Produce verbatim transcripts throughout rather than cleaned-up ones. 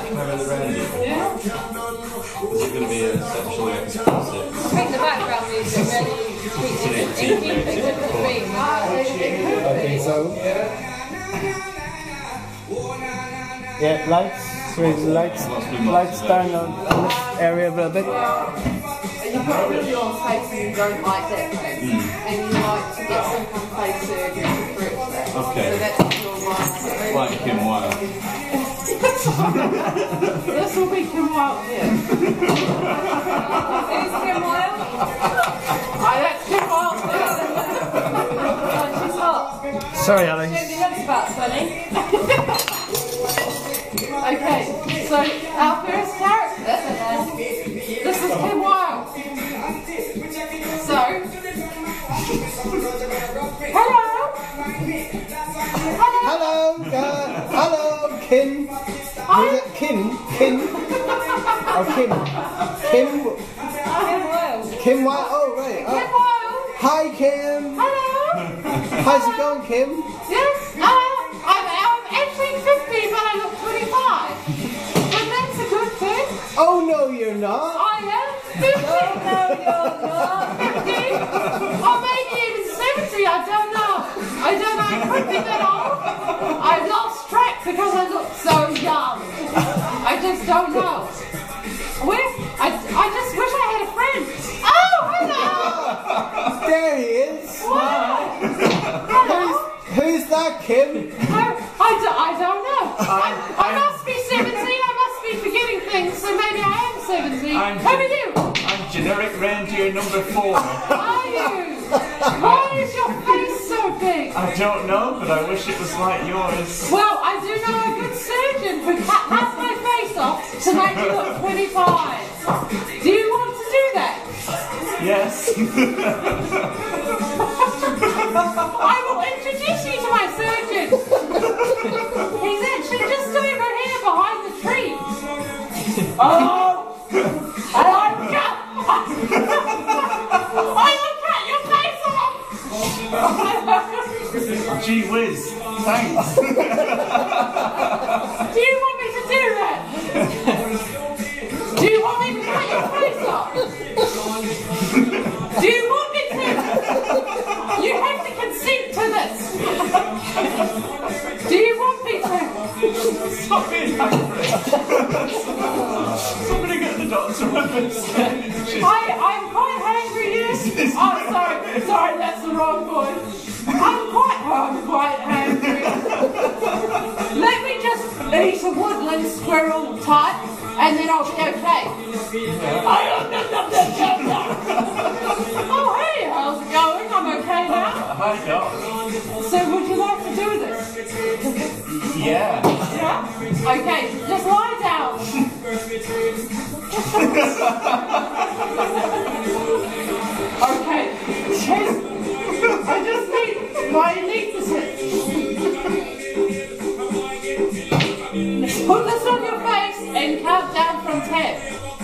Carry the Reindeer? Yeah. Is it going to be a sexually explicit? I think the background music really keeps it in keeping with the theme. Uh, it, it could I think so. Yeah, lights. With lights, lights down on, on this area a little bit. Well, you've got a really long face and you don't like that face. Mm. And you like to get some kind of face surgery to correct that. Okay. So that's your one. Like Kim Wilde. This will be Kim Wilde here. Is Kim Wilde? Oh, that's Kim Wilde there. Oh, she's hot. Sorry, Alex. She looks about funny. Okay, so our first character, this is Kim Wilde. So, hello. Hello, uh, hello, Kim. Is it Kim? Kim? Or Kim? Kim? Kim Wilde. Kim Wilde? Oh, right. Uh, Kim Wilde. hi, Kim. Hello. How's it going, Kim? Yes, uh, I'm, I'm actually fifty, but I look twenty-five. But that's a good thing. Oh, no, you're not. I am fifty. No, no, you're not. fifty. Or maybe even seventy, I don't know. I don't know, it could be that old. I've lost track because I look so young. I just don't know. Where? I, I just wish I had a friend. Oh, hello. There he is. Wow. Who's, who's that, Kim? I, I, do, I don't know. I, I must be seventeen, I must be forgetting things, so maybe I am seventeen. I'm Who are you? I'm generic reindeer number four. Are you? Why is your face so big? I don't know, but I wish it was like yours. Well, I do know a good surgeon who cut half my face off to make me look twenty-five. Do you want to do that? Yes. I will introduce you to my surgeon. He's actually just over here behind the tree. Oh! I like cut! I will cut your face off! Gee whiz. Thanks. Do you want me to do that? Do you want me to cut your face off? Do you want me to? You have to consent to this. Do you want me to? Stop being angry. Somebody get the doctor on this. I, I'm quite hungry, yes. Oh, sorry, sorry, that's the wrong voice. I'm quite, I'm quite hungry. Let me just eat a woodland squirrel type, and then I'll be okay. Oh, hey, how's it going? I'm okay now. Hi, Doc. So, would you like to do this? Yeah. Yeah? Okay, just lie down. Okay, just, I just need my anaesthetist. Let's put this on your face and count down from ten.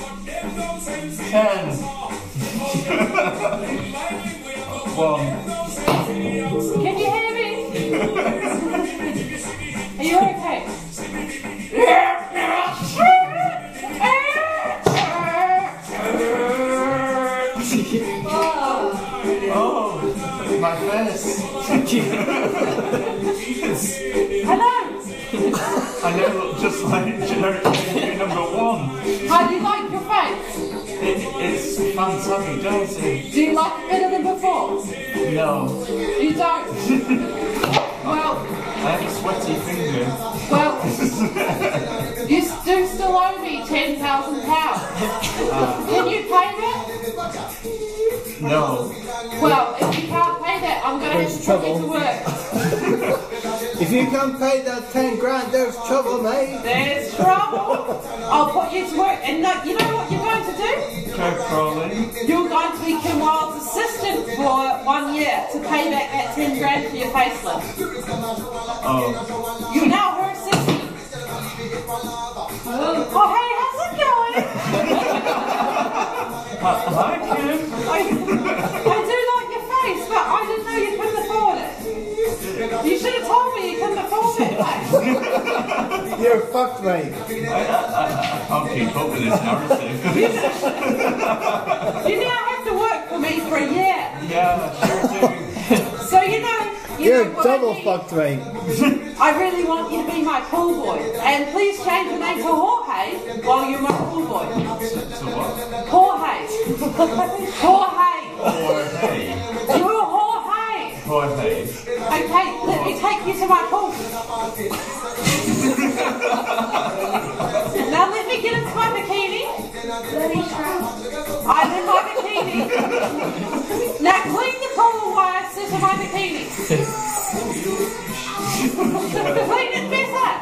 Ten. One. Can you hear me? Are you okay? Oh, my face. Hello. I now look just like generic reindeer number one. How do you like your face? It, it's fantabby-dozy. Do you like it better than before? No. You don't? Well, I have a sweaty finger. well, you do still owe me ten thousand pounds. Can you pay that? No. Well, if you can't pay that, I'm going to have to put you to work. If you can't pay that ten grand, there's trouble, mate. There's trouble. I'll put you to work. And no, you know what you're going to do? Curb crawling. You're going to be Kim Wilde's assistant for one year to pay back that ten grand for your facelift. Oh. You're now her assistant. Oh, hey, how's it going? Hi, Kim. I, I do like your face, but I didn't know you couldn't afford it. You should have told me you couldn't afford it. You're fucked, mate. I, I, I, I can't keep up with this narrative. You now have to work for me for a year. Yeah, sure do. So you know, you You're know what double I need? fucked, mate. I really want you to be my pool boy, and please change your name to Jorge while you're my pool boy. So what? Jorge. Jorge. Jorge. You're Jorge. Jorge. Okay, let me take you to my pool. Now let me get into my bikini. I'm in my bikini. Now clean the pool while I sit in my bikini. Clean it better.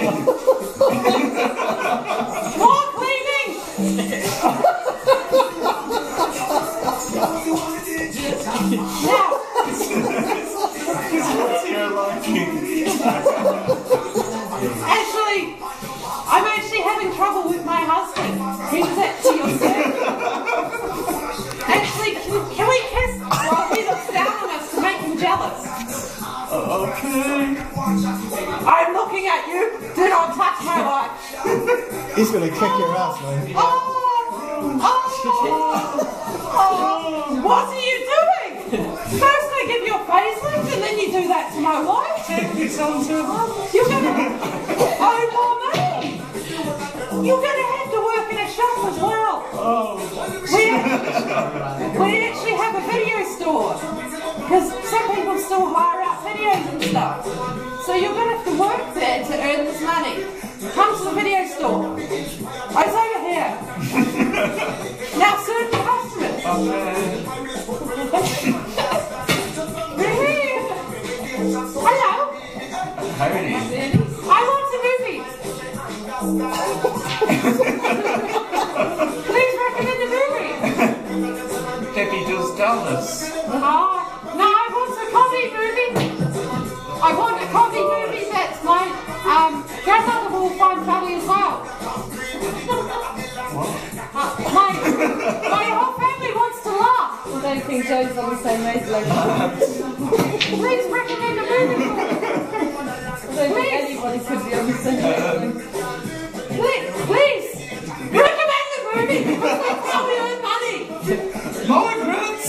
More cleaning. Now. What's your liking? Actually, I'm actually having trouble with my husband. He's actually upset. Actually, can, can we kiss while he looks down on us to make him jealous? Okay. I'm looking at you. Do not touch my wife. He's gonna kick your ass, man. Oh, oh, oh, what are you doing? First I give you a facelift and then you do that to my wife? It's on to You're gonna, oh, poor me. You're gonna have to work in a shop as well. Oh. We, we actually have a video store because some people still hire out videos and stuff. So you're gonna have to work there to earn this money. Come to the video store. Oh, it's over here. Now serve the customers. Okay. Hello. Howdy. I want a movie. Please recommend a movie. Debbie does Dallas. Oh, no, I want a comedy movie. I want a comedy movie that my um, grandmother will find funny as well. What? Uh, my, my whole family wants to laugh. I don't think Joe's on the same wavelength. Please recommend a movie. I don't think anybody could be on the same wavelength. Please, please, recommend the movie because that's how we earn money. Margaret!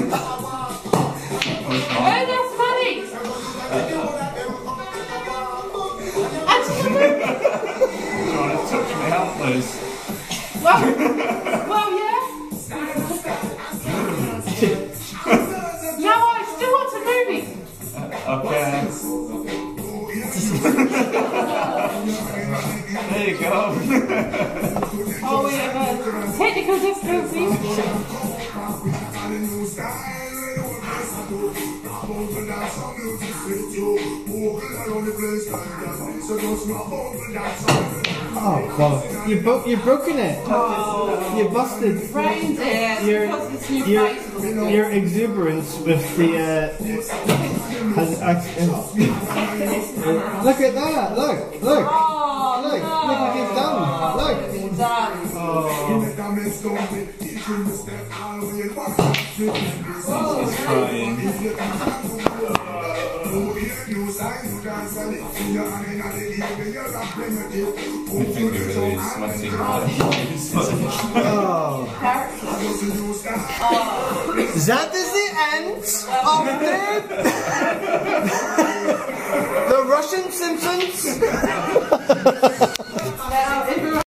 Earn us money. That's the movie. You want to touch me out, Liz? Well, well, yeah. No, I still want a movie. Okay. There you go. Oh, we have a technical difficulty. Oh, well, you bro you've broken it. Oh. You busted. Brain dead Your, because this new your, face was good. your exuberance with the uh, has actually, look at that. Look, look, Oh, look, no. look what he's done. Look. It's done. He's crying. My finger really is sweating. Oh. That is the end of the the Russian Simpsons. Now, everyone